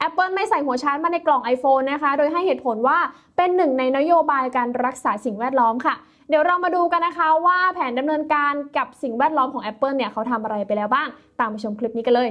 Apple ไม่ใส่หัวชาร์จมาในกล่อง iPhone นะคะโดยให้เหตุผลว่าเป็นหนึ่งในนโยบายการรักษาสิ่งแวดล้อมค่ะเดี๋ยวเรามาดูกันนะคะว่าแผนดำเนินการกับสิ่งแวดล้อมของ Apple เนี่ยเขาทำอะไรไปแล้วบ้างตามไปชมคลิปนี้กันเลย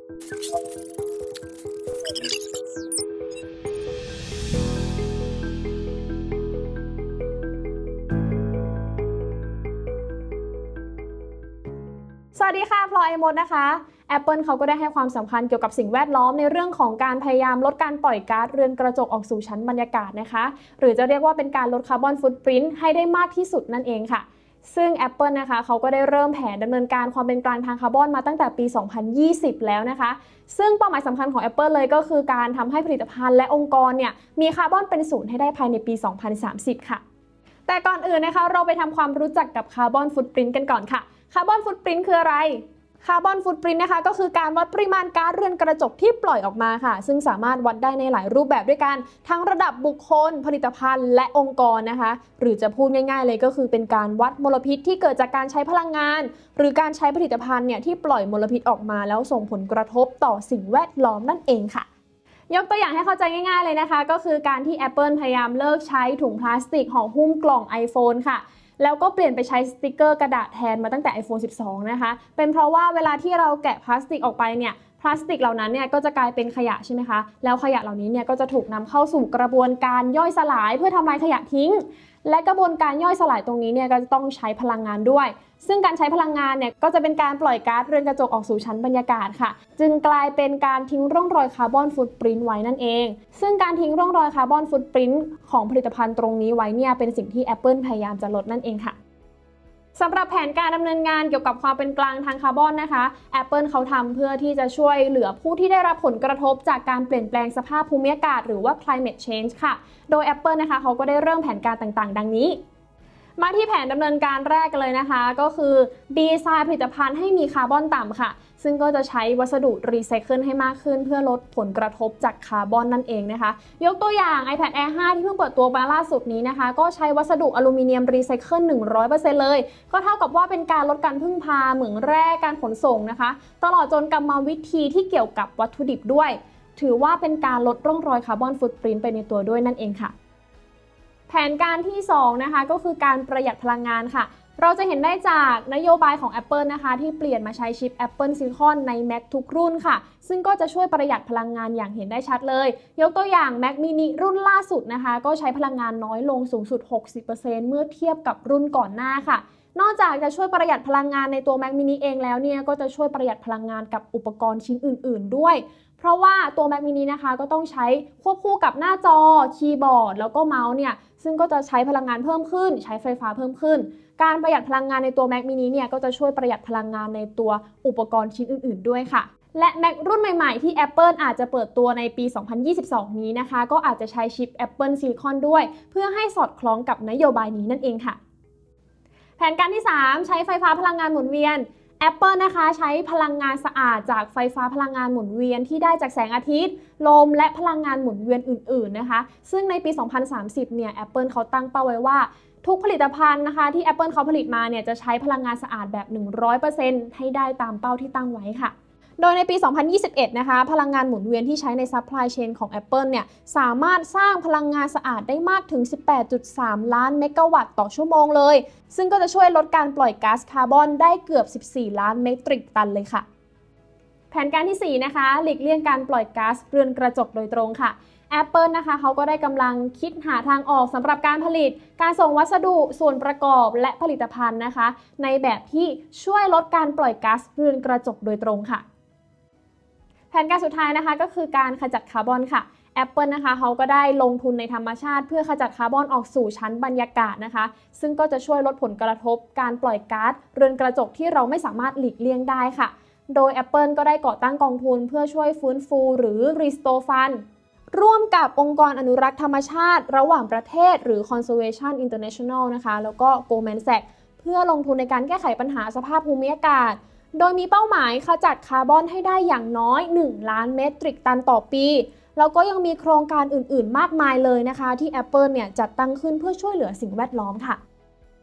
สวัสดีค่ะพลอยมดนะคะ Apple เขาก็ได้ให้ความสำคัญเกี่ยวกับสิ่งแวดล้อมในเรื่องของการพยายามลดการปล่อยก๊าซเรือนกระจกออกสู่ชั้นบรรยากาศนะคะหรือจะเรียกว่าเป็นการลดคาร์บอนฟุตพริ้นท์ให้ได้มากที่สุดนั่นเองค่ะซึ่ง Apple นะคะเขาก็ได้เริ่มแผนดำเนินการความเป็นกลางทางคาร์บอนมาตั้งแต่ปี 2020 แล้วนะคะซึ่งเป้าหมายสำคัญของ Apple เลยก็คือการทำให้ผลิตภัณฑ์และองค์กรเนี่ยมีคาร์บอนเป็นศูนย์ให้ได้ภายในปี 2030 ค่ะแต่ก่อนอื่นนะคะเราไปทำความรู้จักกับคาร์บอนฟุตพริ้นท์กันก่อนค่ะคาร์บอนฟุตพริ้นท์คืออะไรคาร์บอนฟุตพริ้นท์นะคะก็คือการวัดปริมาณก๊าซเรือนกระจกที่ปล่อยออกมาค่ะซึ่งสามารถวัดได้ในหลายรูปแบบด้วยกันทั้งระดับบุคคลผลิตภัณฑ์และองค์กรนะคะหรือจะพูดง่ายๆเลยก็คือเป็นการวัดมลพิษที่เกิดจากการใช้พลังงานหรือการใช้ผลิตภัณฑ์เนี่ยที่ปล่อยมลพิษออกมาแล้วส่งผลกระทบต่อสิ่งแวดล้อมนั่นเองค่ะยกตัวอย่างให้เข้าใจง่ายๆเลยนะคะก็คือการที่ Apple พยายามเลิกใช้ถุงพลาสติกห่อหุ้มกล่อง iPhone ค่ะแล้วก็เปลี่ยนไปใช้สติกเกอร์กระดาษแทนมาตั้งแต่ iPhone 12 นะคะเป็นเพราะว่าเวลาที่เราแกะพลาสติกออกไปเนี่ยพลาสติกเหล่านั้นเนี่ยก็จะกลายเป็นขยะใช่ไหมคะแล้วขยะเหล่านี้เนี่ยก็จะถูกนำเข้าสู่กระบวนการย่อยสลายเพื่อทำลายขยะทิ้งและกระบวนการย่อยสลายตรงนี้เนี่ยก็จะต้องใช้พลังงานด้วยซึ่งการใช้พลังงานเนี่ยก็จะเป็นการปล่อยก๊าซเรือนกระจกออกสู่ชั้นบรรยากาศค่ะจึงกลายเป็นการทิ้งร่องรอยคาร์บอนฟุตพริ้นท์ไว้นั่นเองซึ่งการทิ้งร่องรอยคาร์บอนฟุตพริ้นท์ของผลิตภัณฑ์ตรงนี้ไว้เนี่ยเป็นสิ่งที่ Apple พยายามจะลดนั่นเองค่ะสำหรับแผนการดำเนินงานเกี่ยวกับความเป็นกลางทางคาร์บอนนะคะ Apple เขาทำเพื่อที่จะช่วยเหลือผู้ที่ได้รับผลกระทบจากการเปลี่ยนแปลงสภาพภูมิอากาศหรือว่า climate change ค่ะโดย Apple นะคะเขาก็ได้เริ่มแผนการต่างๆดังนี้มาที่แผนดำเนินการแรกกันเลยนะคะก็คือดีไซน์ผลิตภัณฑ์ให้มีคาร์บอนต่ำค่ะซึ่งก็จะใช้วัสดุรีไซเคิลให้มากขึ้นเพื่อลดผลกระทบจากคาร์บอนนั่นเองนะคะยกตัวอย่าง iPad Air 5 ที่เพิ่งเปิดตัวมาล่าสุดนี้นะคะก็ใช้วัสดุอลูมิเนียมรีไซเคิล 100% เลยก็เท่ากับว่าเป็นการลดการพึ่งพาเหมืองแร่การขนส่งนะคะตลอดจนกรรมวิธีที่เกี่ยวกับวัตถุดิบด้วยถือว่าเป็นการลดร่องรอยคาร์บอนฟุตพริ้นท์ไปในตัวด้วยนั่นเองค่ะแผนการที่2นะคะก็คือการประหยัดพลังงานค่ะเราจะเห็นได้จากนโยบายของ Apple นะคะที่เปลี่ยนมาใช้ชิป Apple Silicon ใน Mac ทุกรุ่นค่ะซึ่งก็จะช่วยประหยัดพลังงานอย่างเห็นได้ชัดเลยยกตัวอย่าง Mac mini รุ่นล่าสุดนะคะก็ใช้พลังงานน้อยลงสูงสุด 60% เมื่อเทียบกับรุ่นก่อนหน้าค่ะนอกจากจะช่วยประหยัดพลังงานในตัว Mac mini เองแล้วเนี่ยก็จะช่วยประหยัดพลังงานกับอุปกรณ์ชิ้นอื่นๆด้วยเพราะว่าตัว Mac mini นะคะก็ต้องใช้ควบคู่กับหน้าจอคีย์บอร์ดแล้วก็เมาส์เนี่ยซึ่งก็จะใช้พลังงานเพิ่มขึ้นใช้ไฟฟ้าเพิ่มขึ้นการประหยัดพลังงานในตัว Mac mini เนี่ยก็จะช่วยประหยัดพลังงานในตัวอุปกรณ์ชิ้นอื่นๆด้วยค่ะและ Mac รุ่นใหม่ๆที่ Apple อาจจะเปิดตัวในปี 2022 นี้นะคะก็อาจจะใช้ชิป Apple Silicon ด้วยเพื่อให้สอดคล้องกับนโยบายนี้นั่นเองค่ะแผนการที่ 3 ใช้ไฟฟ้าพลังงานหมุนเวียนApple นะคะใช้พลังงานสะอาดจากไฟฟ้าพลังงานหมุนเวียนที่ได้จากแสงอาทิตย์ลมและพลังงานหมุนเวียนอื่นๆนะคะซึ่งในปี 2030 เนี่ย Apple เขาตั้งเป้าไว้ว่าทุกผลิตภัณฑ์นะคะที่ Apple เขาผลิตมาเนี่ยจะใช้พลังงานสะอาดแบบ 100% ให้ได้ตามเป้าที่ตั้งไว้ค่ะโดยในปี 2021 นะคะพลังงานหมุนเวียนที่ใช้ในซัพพลายเชนของ Apple เนี่ยสามารถสร้างพลังงานสะอาดได้มากถึง 18.3 ล้านเมกะวัตต์ต่อชั่วโมงเลยซึ่งก็จะช่วยลดการปล่อยก๊าซคาร์บอนได้เกือบ 14 ล้านเมตริกตันเลยค่ะแผนการที่ 4 นะคะหลีกเลี่ยงการปล่อยก๊าซเรือนกระจกโดยตรงค่ะ Apple นะคะเขาก็ได้กำลังคิดหาทางออกสำหรับการผลิตการส่งวัสดุส่วนประกอบและผลิตภัณฑ์นะคะในแบบที่ช่วยลดการปล่อยก๊าซเรือนกระจกโดยตรงค่ะแผนการสุดท้ายนะคะก็คือการขจัดคาร์บอนค่ะ Apple นะคะเขาก็ได้ลงทุนในธรรมชาติเพื่อขจัดคาร์บอนออกสู่ชั้นบรรยากาศนะคะซึ่งก็จะช่วยลดผลกระทบการปล่อยก๊าซเรือนกระจกที่เราไม่สามารถหลีกเลี่ยงได้ค่ะโดย Apple ก็ได้ก่อตั้งกองทุนเพื่อช่วยฟื้นฟูหรือ Restore Fund ร่วมกับองค์กรอนุรักษ์ธรรมชาติระหว่างประเทศหรือ Conservation International นะคะแล้วก็ Goldman Sachs เพื่อลงทุนในการแก้ไขปัญหาสภาพภูมิอากาศโดยมีเป้าหมายขจัดคาร์บอนให้ได้อย่างน้อย 1 ล้านเมตริกตันต่อปีแล้วก็ยังมีโครงการอื่นๆมากมายเลยนะคะที่ Apple เนี่ยจัดตั้งขึ้นเพื่อช่วยเหลือสิ่งแวดล้อมค่ะ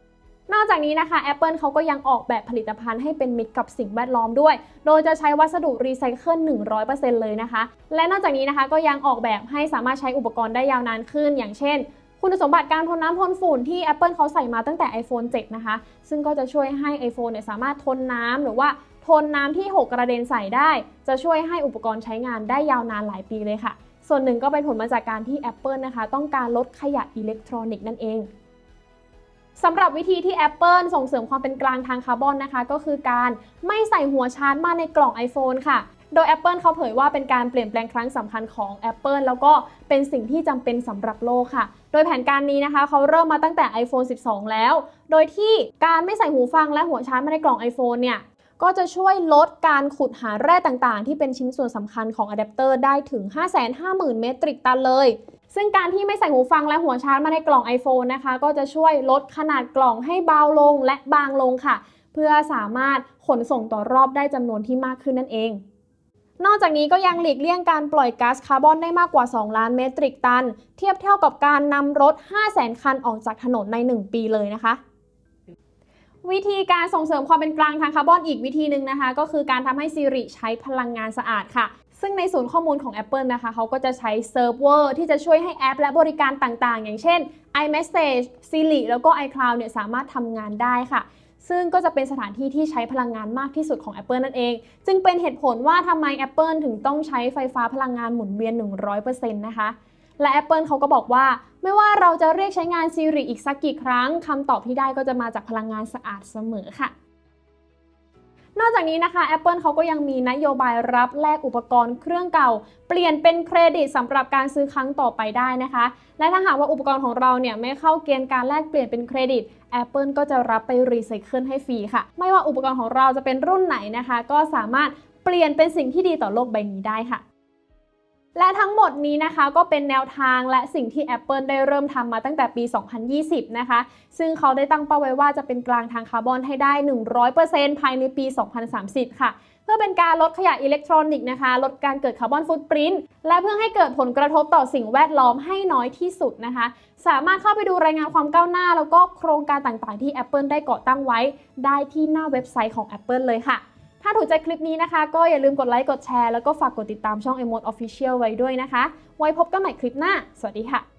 นอกจากนี้นะคะ Apple เขาก็ยังออกแบบผลิตภัณฑ์ให้เป็นมิตรกับสิ่งแวดล้อมด้วยโดยจะใช้วัสดุรีไซเคิล 100% เลยนะคะและนอกจากนี้นะคะก็ยังออกแบบให้สามารถใช้อุปกรณ์ได้ยาวนานขึ้นอย่างเช่นคุณสมบัติการทนน้ำทนฝุ่นที่ Apple เขาใส่มาตั้งแต่ iPhone 7 นะคะซึ่งก็จะช่วยให้ iPhone สามารถทนน้ำหรือว่าทนน้ำที่หกกระเด็นใส่ได้จะช่วยให้อุปกรณ์ใช้งานได้ยาวนานหลายปีเลยค่ะส่วนหนึ่งก็เป็นผลมาจากการที่ Apple นะคะต้องการลดขยะอิเล็กทรอนิกส์นั่นเองสำหรับวิธีที่ Apple ส่งเสริมความเป็นกลางทางคาร์บอนนะคะก็คือการไม่ใส่หัวชาร์จมาในกล่อง iPhone ค่ะโดย Apple เขาเผยว่าเป็นการเปลี่ยนแปลงครั้งสำคัญของ Apple แล้วก็เป็นสิ่งที่จำเป็นสำหรับโลกค่ะโดยแผนการนี้นะคะเขาเริ่มมาตั้งแต่ iPhone 12 แล้วโดยที่การไม่ใส่หูฟังและหัวชาร์จมาในกล่อง iPhone เนี่ยก็จะช่วยลดการขุดหาแร่ต่างๆที่เป็นชิ้นส่วนสำคัญของอะแดปเตอร์ได้ถึง 550,000 เมตริกตันเลยซึ่งการที่ไม่ใส่หูฟังและหัวชาร์จมาในกล่อง iPhone นะคะก็จะช่วยลดขนาดกล่องให้เบาลงและบางลงค่ะเพื่อสามารถขนส่งต่อรอบได้จำนวนที่มากขึ้นนั่นเองนอกจากนี้ก็ยังหลีกเลี่ยงการปล่อยก๊าซคาร์บอนได้มากกว่า 2 ล้านเมตริกตันเทียบเท่ากับการนำรถ 500,000 คันออกจากถนนใน 1 ปีเลยนะคะวิธีการส่งเสริมความเป็นกลางทางคาร์บอนอีกวิธีหนึ่งนะคะก็คือการทำให้ Siri ใช้พลังงานสะอาดค่ะซึ่งในศูนย์ข้อมูลของ Apple นะคะเขาก็จะใช้เซิร์ฟเวอร์ที่จะช่วยให้แอปและบริการต่างๆอย่างเช่น iMessage Siri แล้วก็ iCloud เนี่ยสามารถทำงานได้ค่ะซึ่งก็จะเป็นสถานที่ที่ใช้พลังงานมากที่สุดของ Apple นั่นเองจึงเป็นเหตุผลว่าทำไม Apple ถึงต้องใช้ไฟฟ้าพลังงานหมุนเวียน 100% นะคะและ Apple เขาก็บอกว่าไม่ว่าเราจะเรียกใช้งาน Siri อีกสักกี่ครั้งคำตอบที่ได้ก็จะมาจากพลังงานสะอาดเสมอค่ะนอกจากนี้นะคะ Apple เขาก็ยังมีนโยบายรับแลกอุปกรณ์เครื่องเก่าเปลี่ยนเป็นเครดิตสำหรับการซื้อครั้งต่อไปได้นะคะและถ้าหากว่าอุปกรณ์ของเราเนี่ยไม่เข้าเกณฑ์การแลกเปลี่ยนเป็นเครดิต Apple ก็จะรับไปรีไซเคิลให้ฟรีค่ะไม่ว่าอุปกรณ์ของเราจะเป็นรุ่นไหนนะคะก็สามารถเปลี่ยนเป็นสิ่งที่ดีต่อโลกใบนี้ได้ค่ะและทั้งหมดนี้นะคะก็เป็นแนวทางและสิ่งที่ Apple ได้เริ่มทำมาตั้งแต่ปี 2020 นะคะซึ่งเขาได้ตั้งเป้าไว้ว่าจะเป็นกลางทางคาร์บอนให้ได้ 100% ภายในปี 2030 ค่ะเพื่อเป็นการลดขยะอิเล็กทรอนิกส์นะคะลดการเกิดคาร์บอนฟุตปรินท์และเพื่อให้เกิดผลกระทบต่อสิ่งแวดล้อมให้น้อยที่สุดนะคะสามารถเข้าไปดูรายงานความก้าวหน้าแล้วก็โครงการต่างๆที่ Apple ได้ก่อตั้งไว้ได้ที่หน้าเว็บไซต์ของ Apple เลยค่ะถ้าถูกใจคลิปนี้นะคะก็อย่าลืมกดไลค์กดแชร์แล้วก็ฝากกดติดตามช่อง iMode Official ไว้ด้วยนะคะไว้พบกันใหม่คลิปหน้าสวัสดีค่ะ